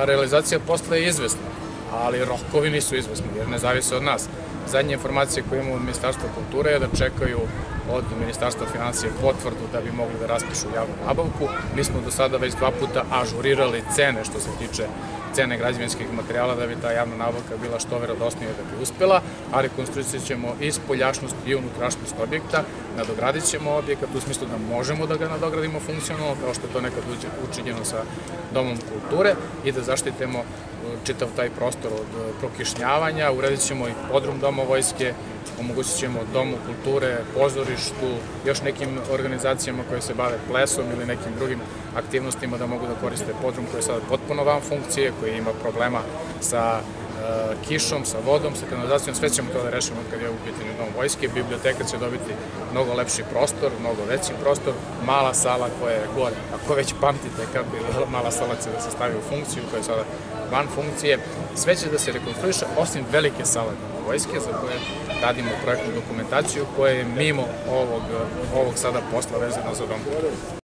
realizacija posla je izvesna, ali rokovi nisu izvesni jer ne zavise od nas. Zadnje informacije koje imamo od Ministarstva kulture je da čekaju od Ministarstva finansija potvrdu da bi mogli da raspišu javnu nabavku. Mi smo do sada već 2 puta ažurirali cene što se tiče cene građevinskih materijala da bi ta javna nabavka bila što verodostojnija da bi uspela, a rekonstruisit ćemo i spoljašnost i unutrašnjost objekta, nadogradit ćemo objekat u smislu da možemo da ga nadogradimo funkcionalno, kao što je to nekad učinjeno sa Domom kulture, i da zaštitimo čitav taj prostor od prokišnjavanja. Uredit ćemo i podrum Doma vojske, omogućit ćemo Domu kulture, pozorištu, još nekim organizacijama koje se bave plesom ili nekim drugim aktivnostima da mogu da koriste podrum koji je sada potpuno van funkcije, koji ima problema sa kišom, sa vodom, sa kanalizacijom. Sve ćemo to da rešimo kad je u pitanju Dom vojske. Biblioteka će dobiti mnogo lepši prostor, mnogo veći prostor, mala sala koja je gore. Ako već pamtite kako je mala sala će da se stavi u funkciju, koja je sada van funkcije. Sve će da se rekonstruiše, osim velike sale Doma vojske, za koje radimo projektnu dokumentaciju koja je mimo ovog sada posla vezana za Dom kulture.